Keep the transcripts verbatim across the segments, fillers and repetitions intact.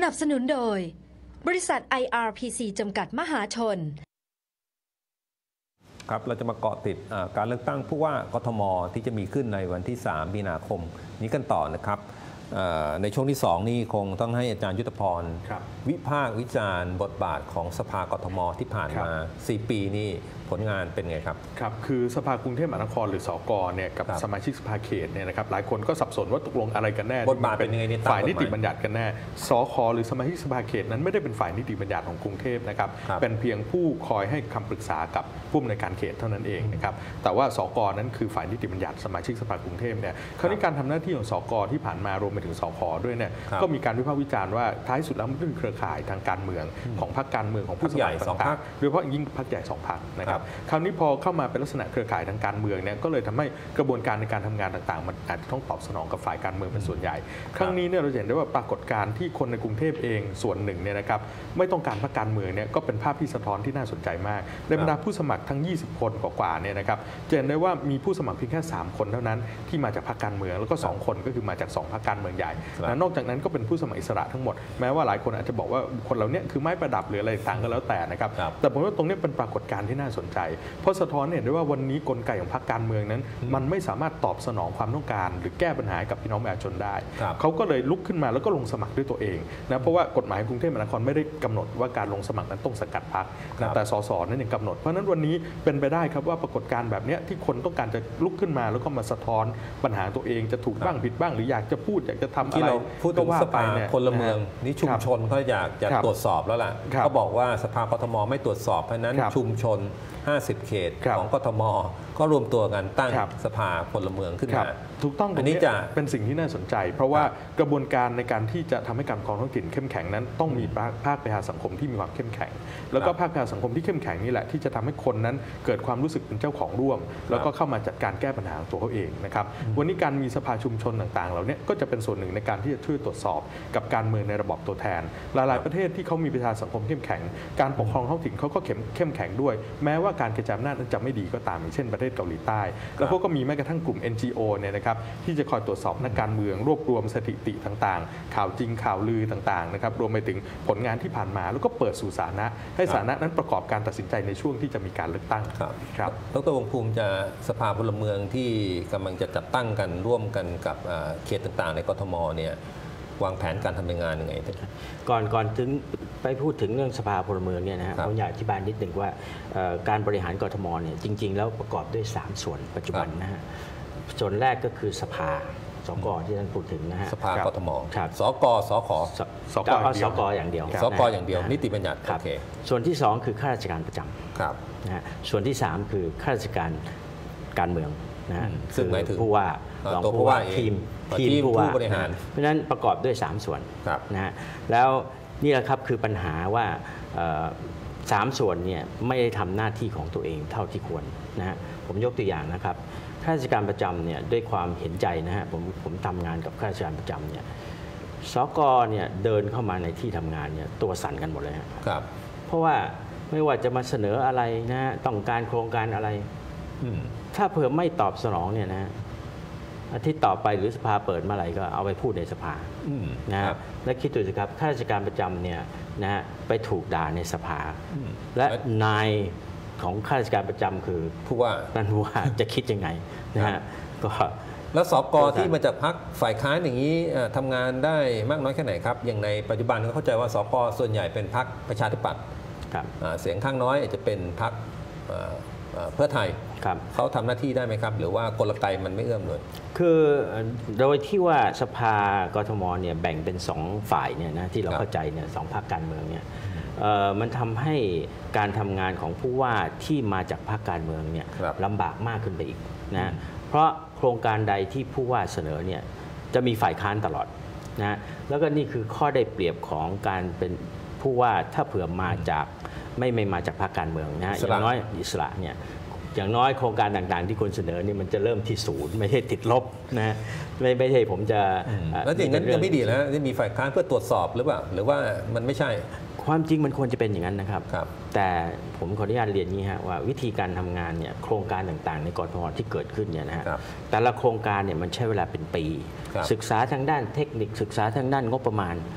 นับสนุนโดยบริษัท ไอ อาร์ พี ซี จำกัดมหาชนครับเราจะมาเกาะติดการเลือกตั้งผู้ว่ากทมที่จะมีขึ้นในวันที่สามมีนาคมนี้กันต่อนะครับในช่วงที่สองนี่คงต้องให้อาจารย์ยุทธพรวิพากษ์วิจารณ์บทบาทของสภากทมที่ผ่านมาสี่ปีนี่ผลงานเป็นไงครับครับคือสภากรุงเทพมหานครหรือสกเนี่ยกับสมาชิกสภาเขตเนี่ยนะครับหลายคนก็สับสนว่าตกลงอะไรกันแน่บทบาทเป็นยังไงในฝ่ายนิติบัญญัติกันแน่สคหรือสมาชิกสภาเขตนั้นไม่ได้เป็นฝ่ายนิติบัญญัติของกรุงเทพนะครับเป็นเพียงผู้คอยให้คำปรึกษากับผู้อำนวยการเขตเท่านั้นเองนะครับแต่ว่าสกนั้นคือฝ่ายนิติบัญญัติสมาชิกสภากรุงเทพเนี่ยคราวนี้การทำหน้าที่ของสกที่ผ่านมารวมไปถึงสคด้วยเนี่ยก็มีการวิพากษ์วิจารณ์ว่าท้ายสุดแล้วมันเป็นเครือข่ายทางการเมืองของพรรคการเมืองของผู้สมัครต่างๆโดยเฉพาะยิ่งพรรคใหญ่สองพรรคนะครับคราวนี้พอเข้ามาเป็นลักษณะเครือข่ายทางการเมืองเนี่ยก็เลยทำให้กระบวนการในการทำงานต่างๆมันอาจจะต้องตอบสนองกับฝ่ายการเมืองเป็นส่วนใหญ่ครั้งนี้เนี่ยเราเห็นได้ว่าปรากฏการณ์ที่คนในกรุงเทพเองส่วนหนึ่งเนี่ยนะครับไม่ต้องการพรรคการเมืองเนี่ยก็เป็นภาพที่สะท้อนที่น่าสนใจมากในบรรดาผู้สมัครทั้งยี่สิบคนกว่าๆเนี่ยนะครับจะเห็นได้ว่ามีผู้สมัครเพียงแค่สามคนเท่านั้นที่มาจากพรรคการเมืองแล้วก็สองคนก็คือมาจากสองพรรคการเมืองใหญ่นอกจากนั้นก็เป็นผู้สมัครอิสระทั้งหมดแม้ว่าหลายคนอาจจะบอกว่าคนเหล่านี้คือไม้ประดับหรืออะไรต่างก็แล้วแต่นะครับแต่ผมว่าตรงนี้เป็นปรากฏการณ์ที่น่าสนใจเพราะสะท้อนเห็นได้ว่าวันนี้กลไกของพรรคการเมืองนั้นมันไม่สามารถตอบสนองความต้องการหรือแก้ปัญหากับพี่น้องประชาชนได้เขาก็เลยลุกขึ้นมาแล้วก็ลงสมัครด้วยตัวเองนะเพราะว่ากฎหมายกรุงเทพมหานครไม่ได้กำหนดว่าการลงสมัครนั้นต้องสกัดพรรคแต่สสนั้นยังกำหนดเพราะฉะนั้นวันนี้เป็นไปได้ครับว่าปรากฏการณ์แบบนี้ที่คนต้องการจะลุกขึ้นมาแล้วก็มาสะท้อนปัญหาตัวเองจะถูกบ้างผิดบ้างหรืออยากจะพูดอยากจะทำอะไรพูดถึงสภาพลเมืองนี่ชุมชนเขาอยากจะตรวจสอบแล้วล่ะเขาบอกว่าสภากทมไม่ตรวจสอบเพราะนั้นชุมชนห้าสิบเขตของกทมก็รวมตัวกันตั้งสภาพลเมืองขึ้นมาถูกต้องอันนี้จะเป็นสิ่งที่น่าสนใจเพราะว่ากระบวนการในการที่จะทำให้การปกครองท้องถิ่นเข้มแข็งนั้นต้องมีภาคประชาสังคมที่มีความเข้มแข็งแล้วก็ภาคประชาสังคมที่เข้มแข็งนี่แหละที่จะทำให้คนนั้นเกิดความรู้สึกเป็นเจ้าของร่วมแล้วก็เข้ามาจัดการแก้ปัญหาตัวเขาเองนะครับวันนี้การมีสภาชุมชนต่างๆเหล่านี้ก็จะเป็นส่วนหนึ่งในการที่จะช่วยตรวจสอบกับการเมืองในระบบตัวแทนหลายๆประเทศที่เขามีประชาสังคมเข้มแข็งการปกครองท้องถิ่นเขาก็เข้มแข็งด้วยแม้ว่าการกระจายอำนาจนั้นจะไม่ดีก็ตามอย่างเช่นประเทศเกาหลีใต้แล้วพวกก็มีแม้กระทั่งกลุ่ม เอ็น จี โอ เนี่ยนะครับที่จะคอยตรวจสอบนักการเมืองรวบรวมสถิติต่างๆข่าวจริงข่าวลือต่างๆนะครับรวมไปถึงผลงานที่ผ่านมาแล้วก็เปิดสู่สาธารณะให้สาธารณะนั้นประกอบการตัดสินใจในช่วงที่จะมีการเลือกตั้งครับดร.วงศ์ภูมิจะสภาพลเมืองที่กำลังจะจัดตั้งกันร่วมกันกับเขตต่างๆในกทมเนี่ยวางแผนการทำงานยังไงก่อนก่อนถึงไปพูดถึงเรื่องสภาพลเมืองเนี่ยนะฮะผมอยากอธิบายนิดหนึ่งว่าการบริหารกทมเนี่ยจริงๆแล้วประกอบด้วยสามส่วนปัจจุบันนะฮะส่วนแรกก็คือสภาสกที่ท่านพูดถึงนะฮะสภากทมสกสขสกสกอย่างเดียวสกอย่างเดียวนิติบัญญัติโอเคส่วนที่สองคือข้าราชการประจำนะฮะส่วนที่สามคือข้าราชการการเมืองนะฮะซึ่งหมายถึงผู้ว่ารองผู้ว่าทีมทีมผู้บริหารเพราะฉะนั้นประกอบด้วยสามส่วนนะฮะแล้วนี่แหละครับคือปัญหาว่าสามส่วนเนี่ยไม่ได้ทำหน้าที่ของตัวเองเท่าที่ควรนะฮะผมยกตัวอย่างนะครับข้าราชการประจำเนี่ยด้วยความเห็นใจนะฮะผมผมทำงานกับข้าราชการประจำเนี่ยสกเนี่ยเดินเข้ามาในที่ทำงานเนี่ยตัวสั่นกันหมดเลยครับเพราะว่าไม่ว่าจะมาเสนออะไรนะฮะต้องการโครงการอะไรถ้าเผื่อไม่ตอบสนองเนี่ยนะอาทิตย์ต่อไปหรือสภาเปิดเมื่อไหร่ก็เอาไปพูดในสภานะฮะและคิดดูสิครับข้าราชการประจำเนี่ยนะฮะไปถูกด่าในสภาและนายของข้าราชการประจำคือผู้ว่านั่นว่าจะคิดยังไงนะฮะก็แล้วสกที่มาจากพรรคฝ่ายค้านอย่างนี้ทำงานได้มากน้อยแค่ไหนครับอย่างในปัจจุบันก็เข้าใจว่าสกส่วนใหญ่เป็นพรรคประชาธิปัตย์เสียงข้างน้อยอาจจะเป็นพรรคเพื่อไทยเขาทำหน้าที่ได้ไหมครับหรือว่ากลไกมันไม่เอื้อมเลยคือโดยที่ว่าสภากทมเนี่ยแบ่งเป็นสองฝ่ายเนี่ยนะที่เราเข้าใจเนี่ยสองพรรคการเมืองเนี่ยมันทำให้การทำงานของผู้ว่าที่มาจากพรรคการเมืองเนี่ยลำบากมากขึ้นไปอีกนะเพราะโครงการใดที่ผู้ว่าเสนอเนี่ยจะมีฝ่ายค้านตลอดนะแล้วก็นี่คือข้อได้เปรียบของการเป็นผู้ว่าถ้าเผื่อมาจากไม่ไม่มาจากพรรคการเมืองนะอย่างน้อยอิสระเนี่ยอย่างน้อยโครงการต่างๆที่คุณเสนอนี่มันจะเริ่มที่ศูนย์ไม่ใช่ติดลบนะไม่ไม่ใช่ผมจะแล้วอย่างนั้นยังไม่ดีแล้วจะมีฝ่ายค้านเพื่อตรวจสอบหรือเปล่าหรือว่ามันไม่ใช่ความจริงมันควรจะเป็นอย่างนั้นนะครับแต่ผมขออนุญาตเรียนนี้ฮะว่าวิธีการทำงานเนี่ยโครงการต่างๆในกทมที่เกิดขึ้นเนี่ยนะฮะแต่ละโครงการเนี่ยมันใช้เวลาเป็นปีศึกษาทางด้านเทคนิคศึกษาทางด้านงบประมาณ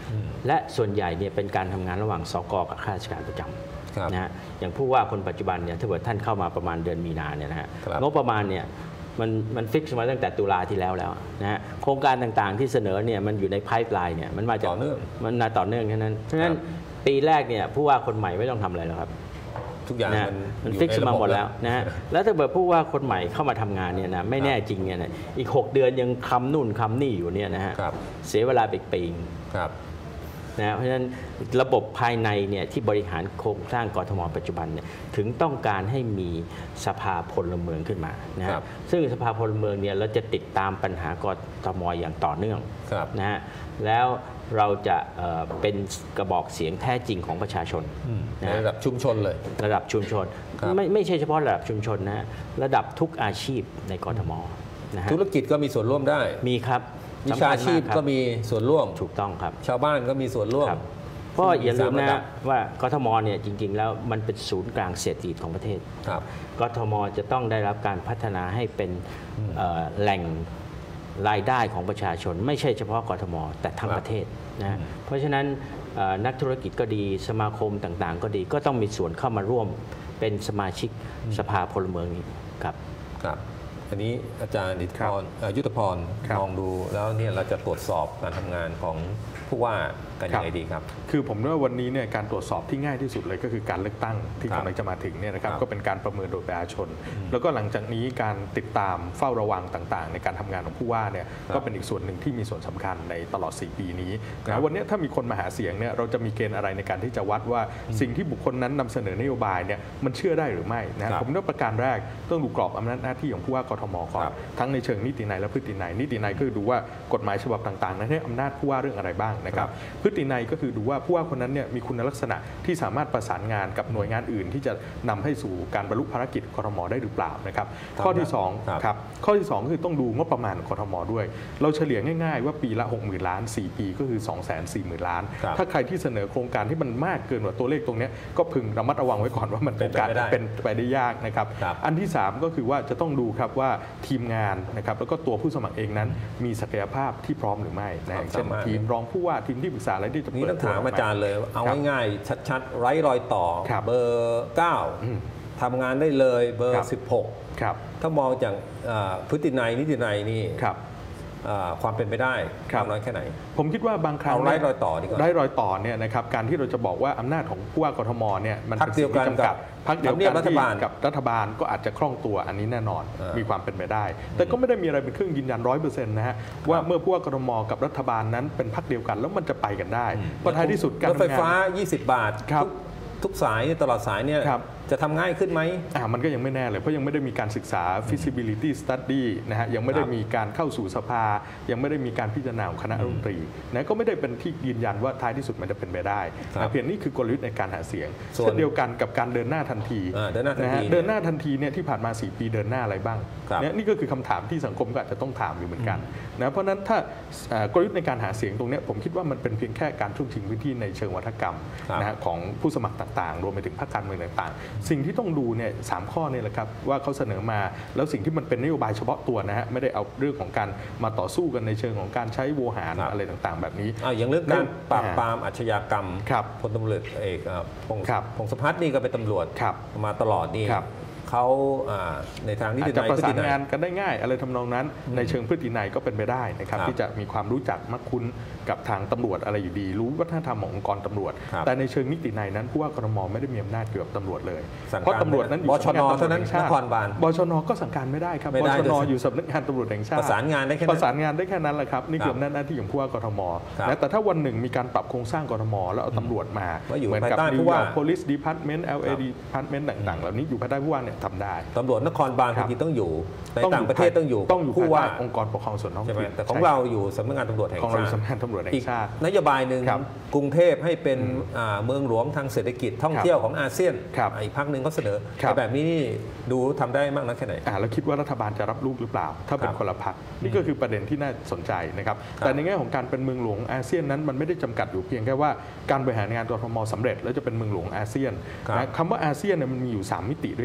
และส่วนใหญ่เนี่ยเป็นการทำงานระหว่างสกกับข้าราชการประจำนะฮะอย่างผู้ว่าคนปัจจุบันเนี่ยถ้าเกิดท่านเข้ามาประมาณเดือนมีนาเนี่ยนะฮะงบประมาณเนี่ยมันมันฟิกซ์มาตั้งแต่ตุลาที่แล้วแล้วนะฮะโครงการต่างๆที่เสนอเนี่ยมันอยู่ในไพป์ไลน์เนี่ยมันมาจากมันมาต่อเนื่องแค่นั้นเพราะฉะนั้นปีแรกเนี่ยผู้ว่าคนใหม่ไม่ต้องทำอะไรแล้วครับทุกอย่างมันมันฟิกซ์มาหมดแล้วนะฮะแล้วถ้าเกิดผู้ว่าคนใหม่เข้ามาทำงานเนี่ยนะไม่แน่จริงเนี่ยนะอีกหกเดือนยังคำนู่นคำนี่อยู่เนี่ยนะฮะเสียเวลาไปปีงนะเพราะฉะนั้นระบบภายในเนี่ยที่บริหารโครงสร้างกทมปัจจุบันเนี่ยถึงต้องการให้มีสภาพลเมืองขึ้นมานะฮะซึ่งสภาพลเมืองเนี่ยเราจะติดตามปัญหากทมอย่างต่อเนื่องนะฮะแล้วเราจะเป็นกระบอกเสียงแท้จริงของประชาชนในระดับชุมชนเลยระดับชุมชนไม่ไม่ใช่เฉพาะระดับชุมชนนะระดับทุกอาชีพในกทมนะฮะธุรกิจก็มีส่วนร่วมได้มีครับวิชาชีพก็มีส่วนร่วมถูกต้องครับชาวบ้านก็มีส่วนร่วมเพราะอย่าลืมนะว่ากทมเนี่ยจริงๆแล้วมันเป็นศูนย์กลางเศรษฐกิจของประเทศกทมจะต้องได้รับการพัฒนาให้เป็นแหล่งรายได้ของประชาชนไม่ใช่เฉพาะกทมแต่ทั้งประเทศนะเพราะฉะนั้นนักธุรกิจก็ดีสมาคมต่างๆก็ดีก็ต้องมีส่วนเข้ามาร่วมเป็นสมาชิกสภาพลเมืองนี้ครับครับอันนี้อาจารย์อิทธิพรยุทธพรมองดูแล้วเนี่ยเราจะตรวจสอบการทำงานของผู้ว่ากันยังไงดีครับคือผมว่าวันนี้เนี่ยการตรวจสอบที่ง่ายที่สุดเลยก็คือการเลือกตั้งที่กำลังจะมาถึงเนี่ยนะครับก็เป็นการประเมินโดยประชาชนแล้วก็หลังจากนี้การติดตามเฝ้าระวังต่างๆในการทำงานของผู้ว่าเนี่ยก็เป็นอีกส่วนหนึ่งที่มีส่วนสำคัญในตลอดสี่ปีนี้นะวันนี้ถ้ามีคนมาหาเสียงเนี่ยเราจะมีเกณฑ์อะไรในการที่จะวัดว่าสิ่งที่บุคคลนั้นนำเสนอนโยบายเนี่ยมันเชื่อได้หรือไม่นะผมว่าประการแรกต้องดูกรอบอำนาจหน้าที่ของผู้ว่ากทมก่อนทั้งในเชิงนิตินัยและพฤตินัยนิตินัยก็คือดูว่ากฎหมายฉบับต่างๆนั้นให้อำนาจผู้ว่าเรื่องอะไรบ้างนะครับพฤตินัยก็คือดูว่าผู้ว่าคนนั้นเนี่ยมีคุณลักษณะที่สามารถประสานงานกับหน่วยงานอื่นที่จะนำให้สู่การบรรลุภารกิจกทมได้หรือเปล่านะครับข้อที่สองครับข้อที่สองคือต้องดูงบประมาณกทมด้วยเราเฉลี่ยง่ายๆว่าปีละ หกหมื่น ล้านสี่ปีก็คือ สองแสนสี่หมื่น ล้านถ้าใครที่เสนอโครงการที่มันมากเกินกว่าตัวเลขตรงนี้ก็พึงระมัดระวังไว้ก่อนว่ามันเป็นการเป็นไปได้ยากนะครับอันที่สามก็คือว่าจะต้องดูครับว่าทีมงานนะครับแล้วก็ตัวผู้สมัครเองนั้นมีศักยภาพที่พร้อมหรือไม่นะอย่างเช่นทีมรองผู้ว่าทีมที่ปรึกษาอะไรที่จะนี่ต้องถามอาจารย์เลยเอาง่ายๆชัดๆไร้รอยต่อเบอร์เก้าทำงานได้เลยเบอร์สิบหกถ้ามองจากพฤตินัยนิตินัยนี่ความเป็นไปได้น้อยแค่ไหนผมคิดว่าบางครั้งเอาไร้รอยต่อดีกว่าไร้รอยต่อเนี่ยนะครับการที่เราจะบอกว่าอำนาจของผู้ว่ากทมเนี่ยมันเป็นสิ่งที่จำกัดพรรคเดียวกันที่กับรัฐบาลก็อาจจะคล่องตัวอันนี้แน่นอนมีความเป็นไปได้แต่ก็ไม่ได้มีอะไรเป็นเครื่องยืนยันร้อยเปอร์เซ็นต์นะฮะว่าเมื่อผู้ว่ากทมกับรัฐบาลนั้นเป็นพรรคเดียวกันแล้วมันจะไปกันได้เพราะท้ายที่สุดการรถไฟฟ้ายี่สิบบาททุกสายตลอดสายเนี่ยจะทำง่ายขึ้นไหมอ่ามันก็ยังไม่แน่เลยเพราะยังไม่ได้มีการศึกษา feasibility study นะฮะยังไม่ได้มีการเข้าสู่สภายังไม่ได้มีการพิจารณาของคณะรัฐมนตรีนะก็ไม่ได้เป็นที่ยืนยันว่าท้ายที่สุดมันจะเป็นไปได้เพียงนี้คือกลยุทธ์ในการหาเสียงเช่นเดียวกันกับการเดินหน้าทันทีนะฮะเดินหน้าทันทีเนี่ยที่ผ่านมาสี่ปีเดินหน้าอะไรบ้างเนี่ยนี่ก็คือคำถามที่สังคมก็อาจจะต้องถามอยู่เหมือนกันนะเพราะนั้นถ้ากลยุทธ์ในการหาเสียงตรงนี้ผมคิดว่ามันเป็นเพียงแค่การทุ่มชิงพื้นที่ในเชิงวัฒกรรมนะฮะของผู้สมัครต่างๆรวมไปถึงพรรคการเมืองต่างๆสิ่งที่ต้องดูเนี่ยสามข้อนี่แหละครับว่าเขาเสนอมาแล้วสิ่งที่มันเป็นนโยบายเฉพาะตัวนะฮะไม่ได้เอาเรื่องของการมาต่อสู้กันในเชิงของการใช้โวหารอะไรต่างๆแบบนี้อย่างเรื่องการปราบปรามอาชญากรรมพลตำรวจเอกพงศพัฒน์นี่ก็เป็นตำรวจมาตลอดนี่เขาในทางนิตินัยประสานงานกันได้ง่ายอะไรทำนองนั้นในเชิงพฤตินัยก็เป็นไปได้นะครับที่จะมีความรู้จักมักคุ้นกับทางตำรวจอะไรอยู่ดีรู้วัฒนธรรมขององค์กรตำรวจแต่ในเชิงนิตินัยนั้นผู้ว่ากทมไม่ได้มีอำนาจเกี่ยวกับตำรวจเลยเพราะตำรวจนั้นอยู่บชนเท่านั้นนครบาลบชนก็สั่งการไม่ได้ครับบชนอยู่สำนักงานตำรวจแห่งชาติประสานงานได้แค่ประสานงานได้แค่นั้นแหละครับนี่คืออำนาจหน้าที่ของผู้ว่ากทมแต่ถ้าวันหนึ่งมีการปรับโครงสร้างกทมแล้วเอาตำรวจมาเหมือนกับ New York Police Department แอล เอ Department ต่างๆเหล่านี้อยู่ภายใต้ผู้ว่าเนี่ยทำได้ตำรวจนครบาลจริงๆต้องอยู่ในต่างประเทศต้องอยู่ต้องอยู่ผู้ว่าองค์กรปกครองส่วนท้องถิ่นแต่ของเราอยู่สำนักงานตำรวจแห่งชาติของเราสำนักงานตำรวจแห่งชาตินโยบายหนึ่งกรุงเทพให้เป็นเมืองหลวงทางเศรษฐกิจท่องเที่ยวของอาเซียนอีกพรรคหนึ่งเขาเสนอแบบนี้นี่ดูทำได้มากน้อยแค่ไหนแล้วคิดว่ารัฐบาลจะรับลูกหรือเปล่าถ้าเป็นคนละพรรคนี่ก็คือประเด็นที่น่าสนใจนะครับแต่ในแง่ของการเป็นเมืองหลวงอาเซียนนั้นมันไม่ได้จำกัดอยู่เพียงแค่ว่าการบริหารงานกทมสำเร็จแล้วจะเป็นเมืองหลวงอาเซียนคำว่าอาเซียนเนี่ยมันมีอยู่สามมิติด้วยกันคือ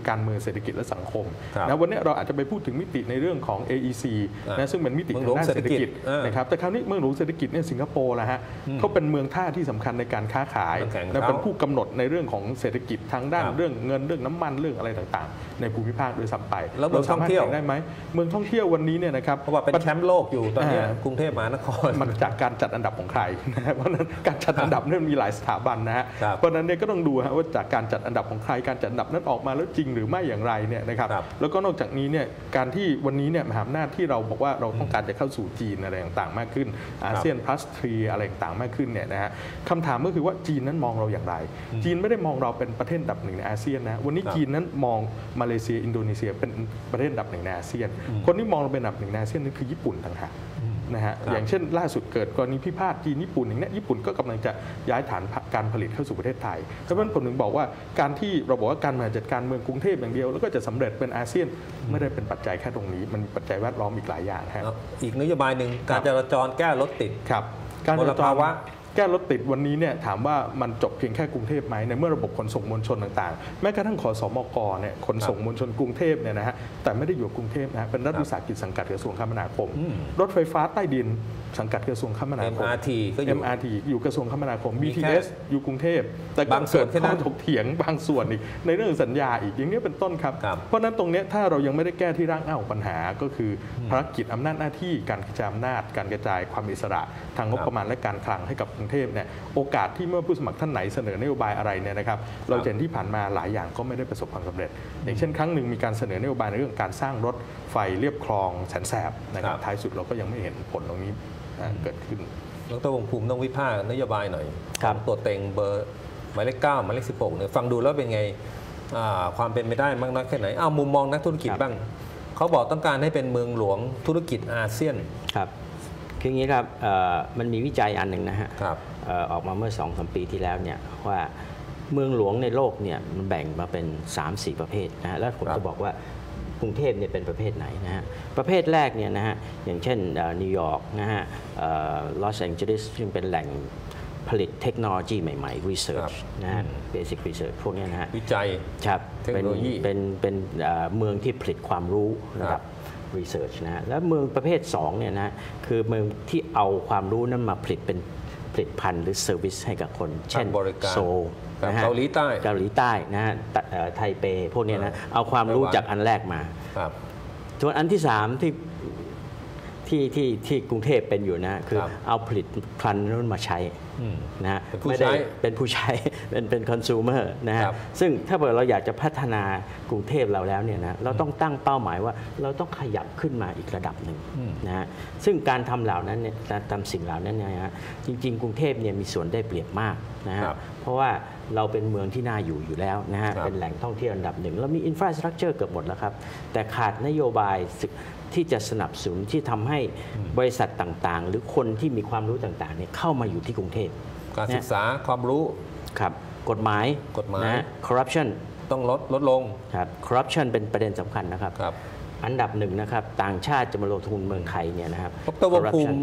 การเมืองเศรษฐกิจและสังคมนะวันนี้เราอาจจะไปพูดถึงมิติในเรื่องของ เอ อี ซี นะซึ่งเป็นมิติทางด้านเศรษฐกิจนะครับแต่คราวนี้เมืองหลวงเศรษฐกิจเนี่ยสิงคโปร์ละฮะเขาเป็นเมืองท่าที่สำคัญในการค้าขายและเป็นผู้กำหนดในเรื่องของเศรษฐกิจทางด้านเรื่องเงินเรื่องน้ำมันเรื่องอะไรต่างๆในภูมิภาคโดยซ้ำไปแล้วเมืองท่องเที่ยวได้ไหมเมืองท่องเที่ยววันนี้เนี่ยนะครับเพราะว่าเป็นแชมป์โลกอยู่ตอนนี้กรุงเทพมหานครมันจากการจัดอันดับของใครนะเพราะนั้นการจัดอันดับเนี่ยมีหลายสถาบันนะฮะเพราะนั้นเนี่ยก็ต้องดูว่าจากการจัดอันดับของใครการจัดอันดับนั้นออกมาแล้วจริงหรือไม่อย่างไรเนี่ยนะครับแล้วก็นอกจากนี้เนี่ยการที่วันนี้เนี่ยมหาอำนาจที่เราบอกว่าเราต้องการจะเข้าสู่จีนอะไรต่างๆมากขึ้นอาเซียนพลัสทรีอะไรต่างๆมากขึ้นเนี่ยนะฮะคำถามก็คือว่าจีนนั้นมองเราอย่างไรจีนไม่ได้มองเราเป็นประเทศอันดับหนึ่งในอาเซียนนะวันนี้จีนนั้นมองมาเลเซียอินโดนีเซียเป็นประเทศอันดับหนึ่งในอาเซียนคนที่มองเราเป็นอันดับหนึ่งในอาเซียนนั่นคือญี่ปุ่นต่างหากนะฮะอย่างเช่นล่าสุดเกิดกรณีพิพาทจีนญี่ปุ่นอย่างนี้ญี่ปุ่นก็กำลังจะย้ายฐานการผลิตเข้าสู่ประเทศไทยเพราะฉะนั้นผมถึงบอกว่าการที่เราบอกว่าการบริหารจัดการเมืองกรุงเทพอย่างเดียวแล้วก็จะสำเร็จเป็นอาเซียนไม่ได้เป็นปัจจัยแค่ตรงนี้มันมีปัจจัยแวดล้อมอีกหลายอย่างครับอีกนโยบายหนึ่งการจราจรแก้รถติดครับการจราจรแก้รถติดวันนี้เนี่ยถามว่ามันจบเพียงแค่กรุงเทพไหมในเมื่อระบบขนส่งมวลชนต่างๆแม้กระทั่งขสมกเนี่ยขนส่งมวลชนกรุงเทพเนี่ยนะฮะแต่ไม่ได้อยู่กรุงเทพนะเป็นรัฐวิสาหกิจสังกัดกระทรวงคมนาคมรถไฟฟ้าใต้ดินสังกัดกระทรวงคมนาคมเอ็ม อาร์ ที ก็อยู่เอ็ม อาร์ ที อยู่กระทรวงคมนาคม บี ที เอส อยู่กรุงเทพแต่บางส่วนแค่นั้นถกเถียงบางส่วนอีกในเรื่องสัญญาอีกอย่างนี้เป็นต้นครับเพราะนั้นตรงนี้ถ้าเรายังไม่ได้แก้ที่รากเหง้าของปัญหาก็คือภารกิจอำนาจหน้าที่การกระจายอำนาจการกระจายความอิสระทางงบประมาณและการคลังให้กับกรุงเทพเนี่ยโอกาสที่เมื่อผู้สมัครท่านไหนเสนอนโยบายอะไรเนี่ยนะครับเราเห็นที่ผ่านมาหลายอย่างก็ไม่ได้ประสบความสำเร็จอย่างเช่นครั้งหนึ่งมีการเสนอนโยบายในเรื่องการสร้างรถไฟเรียบคลองแสนแสบนะครับท้ายสุดเราก็ยังไม่เห็นผลตรงนี้เกิดขึ้นดร.วงศ์ภูมิต้องวิพากษ์นโยบายหน่อยตัวเต็งเบอร์หมายเลขเก้าหมายเลขสิบหกเนี่ยฟังดูแล้วเป็นไงความเป็นไปได้มากน้อยแค่ไหนเอามุมมองนักธุรกิจบ้างเขาบอกต้องการให้เป็นเมืองหลวงธุรกิจอาเซียนครับคืออย่างนี้ครับมันมีวิจัยอันหนึ่งนะฮะออกมาเมื่อ สองถึงสาม ปีที่แล้วเนี่ยว่าเมืองหลวงในโลกเนี่ยมันแบ่งมาเป็น สามสี่ ประเภทนะฮะแล้วผมจะบอกว่ากรุงเทพเนี่ยเป็นประเภทไหนนะฮะประเภทแรกเนี่ยนะฮะอย่างเช่นนิวยอร์กนะฮะลอสแองเจลิสซึ่งเป็นแหล่งผลิตเทคโนโลยีใหม่ๆ research นะฮะ basic research พวกนี้นะฮะวิจัยครับเป็นเป็นเป็นเมืองที่ผลิตความรู้นะครับ research นะฮะแล้วเมืองประเภทสองเนี่ยนะคือเมืองที่เอาความรู้นั้นมาผลิตเป็นผลิตภัณฑ์หรือ service ให้กับคนเช่นโซลเกาหลีใต้เกาหลีใต้นะฮะไทเปพวกนี้นะเอาความรู้จากอันแรกมาส่วนอันที่สามที่ที่ที่ที่กรุงเทพเป็นอยู่นะคือเอาผลิตภัณฑ์นั้นมาใช้นะฮะไม่ได้เป็นผู้ใช้เป็นเป็นคอน sumer นะฮะซึ่งถ้าเกิดเราอยากจะพัฒนากรุงเทพเราแล้วเนี่ยนะเราต้องตั้งเป้าหมายว่าเราต้องขยับขึ้นมาอีกระดับหนึ่งนะฮะซึ่งการทำเหล่านั้นเนี่ยการทำสิ่งเหล่านั้นเนี่ยฮะจริงๆกรุงเทพเนี่ยมีส่วนได้เปรียบมากนะฮะเพราะว่าเราเป็นเมืองที่น่าอยู่อยู่แล้วนะฮะเป็นแหล่งท่องเที่ยวอันดับหนึ่งเรามีอินฟราสตรัคเจอร์เกือบหมดแล้วครับแต่ขาดนโยบายที่จะสนับสนุนที่ทำให้บริษัทต่างๆหรือคนที่มีความรู้ต่างๆเนี่ยเข้ามาอยู่ที่กรุงเทพการศึกษาความรู้ครับกฎหมายกฎหมายนะคอร์รัปชันต้องลดลดลงครับคอร์รัปชันเป็นประเด็นสำคัญนะครับอันดับหนึ่งนะครับต่างชาติจะมาลงทุนเมืองไทยเนี่ยนะครับดร.วงศ์ภูมิ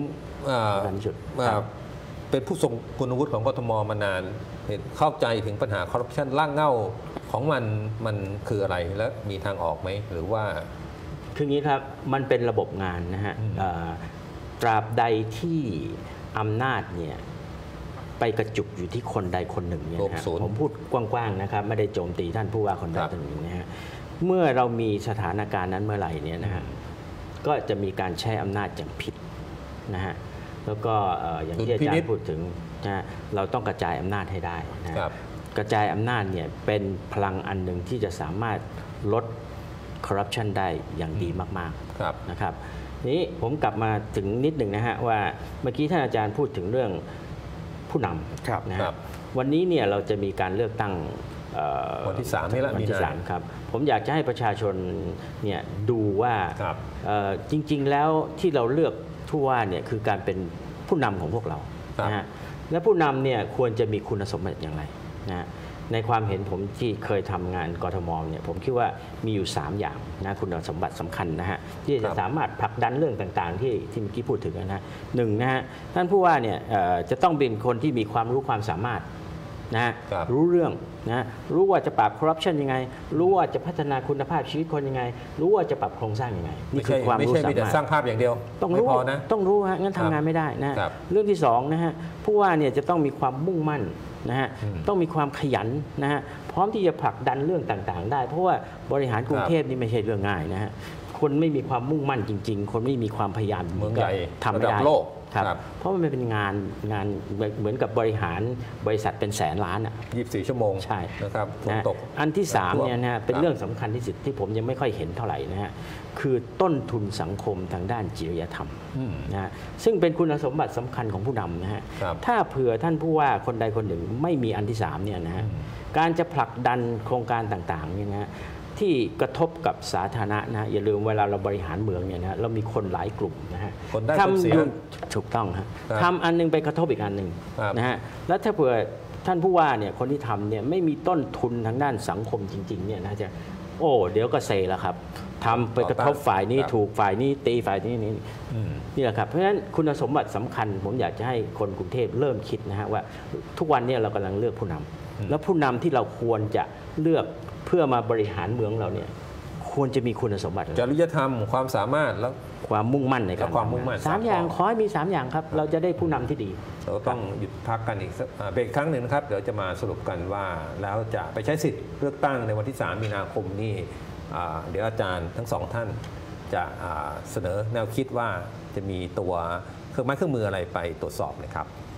เป็นผู้ทรงคุณวุฒิของกทมมานานเข้าใจถึงปัญหาคอร์รัปชันรากเหง้าของมันมันคืออะไรและมีทางออกไหมหรือว่าคืออย่างนี้ครับมันเป็นระบบงานนะฮะตราบใดที่อำนาจเนี่ยไปกระจุกอยู่ที่คนใดคนหนึ่งเนี่ยนะผมพูดกว้างๆนะครับไม่ได้โจมตีท่านผู้ว่าคนใดคนหนึ่งนะฮะเมื่อเรามีสถานการณ์นั้นเมื่อไหร่เนี่ยนะฮะก็จะมีการใช้อำนาจอย่างผิดนะฮะแล้วก็อย่างที่อาจารย์พูดถึงนะเราต้องกระจายอำนาจให้ได้นะกระจายอำนาจเนี่ยเป็นพลังอันหนึ่งที่จะสามารถลดคอร์รัปชันได้อย่างดีมากๆนะครับนี้ผมกลับมาถึงนิดหนึ่งนะฮะว่าเมื่อกี้ท่านอาจารย์พูดถึงเรื่องผู้นำนะครับวันนี้เนี่ยเราจะมีการเลือกตั้งวันที่สามนี่แหละวันที่สามครับผมอยากจะให้ประชาชนเนี่ยดูว่าจริงๆแล้วที่เราเลือกผู้ว่าเนี่ยคือการเป็นผู้นำของพวกเรานะฮะและผู้นำเนี่ยควรจะมีคุณสมบัติอย่างไรนะในความเห็นผมที่เคยทำงานกทมเนี่ยผมคิดว่ามีอยู่สามอย่างนะคุณสมบัติสำคัญนะฮะที่จะสามารถผลักดันเรื่องต่างๆที่ที่เมื่อกี้พูดถึงนะฮะหนึ่งนะฮะท่านผู้ว่าเนี่ยจะต้องเป็นคนที่มีความรู้ความสามารถนะครับรู้เรื่องนะรู้ว่าจะปราบคอร์รัปชันยังไงรู้ว่าจะพัฒนาคุณภาพชีวิตคนยังไงรู้ว่าจะปรับโครงสร้างยังไงนี่คือความไม่รู้ใช่สามีแต่มารถสร้างภาพอย่างเดียวต้องไม่รู้พอนะต้องรู้ฮะงั้นทำงานไม่ได้นะครับ เรื่องที่สองนะฮะผู้ว่าเนี่ยจะต้องมีความมุ่งมั่นนะฮะอืมต้องมีความขยันนะฮะพร้อมที่จะผลักดันเรื่องต่างๆ ได้ เพราะว่าบริหารกรุงเทพนี่ไม่ใช่เรื่องง่ายนะฮะคนไม่มีความมุ่งมั่นจริง ๆ คนไม่มีความพยายามเมืองใหญ่ทำไม่ระดัได้บโลกครับครับเพราะมันเป็นงานงานเหมือนกับบริหารบริษัทเป็นแสนล้านอ่ะยี่สิบสี่ชั่วโมงใช่นะครับฝนนะตกอันที่สามท่วเนี่ยนะฮะเป็นครับเรื่องสำคัญที่สุดที่ผมยังไม่ค่อยเห็นเท่าไหร่นะฮะคือต้นทุนสังคมทางด้านจริยธรรมอืมนะฮะซึ่งเป็นคุณสมบัติสำคัญของผู้นำนะฮะครับถ้าเผื่อท่านผู้ว่าคนใดคนหนึ่งไม่มีอันที่สามเนี่ยนะฮะอืมการจะผลักดันโครงการต่างๆเนี่ยนะฮะที่กระทบกับสาธารณะนะอย่าลืมเวลาเราบริหารเมืองเนี่ยนะเรามีคนหลายกลุ่มนะฮะคนได้คนทำเสียอยู่ถูกต้องฮะครับทำอันหนึงไปกระทบอีกอันหนึ่งครับนะฮะแล้วถ้าเผื่อท่านผู้ว่าเนี่ยคนที่ทำเนี่ยไม่มีต้นทุนทางด้านสังคมจริงๆเนี่ยนะจะโอ้เดี๋ยวก็เซแล้วครับทำไปกระทบฝ่ายนี้ครับถูกฝ่ายนี้ตีฝ่ายนี้นี่อืมนี่แหละครับเพราะฉะนั้นคุณสมบัติสำคัญผมอยากจะให้คนกรุงเทพเริ่มคิดนะฮะว่าทุกวันเนี้เรากำลังเลือกผู้นำอืมแล้วผู้นำที่เราควรจะเลือกเพื่อมาบริหารเมืองเราเนี่ยควรจะมีคุณสมบัติอะไรจริยธรรมความสามารถแล้วความมุ่งมั่นในการและความมุ่งมั่นสามอย่างสามข้อขอให้มีสามอย่างครับเราจะได้ผู้นำที่ดีเราต้องหยุดพักกันอีกสักอ่าเบรกครั้งหนึ่งนะครับ เดี๋ยวจะมาสรุปกันว่าแล้วจะไปใช้สิทธิ์เลือกตั้งในวันที่ สาม มีนาคมนี้อ่าเดี๋ยวอาจารย์ทั้งสองท่านจะอ่าเสนอแนวคิดว่าจะมีตัวเครื่องไม้เครื่องมืออะไรไปตรวจสอบนะครับ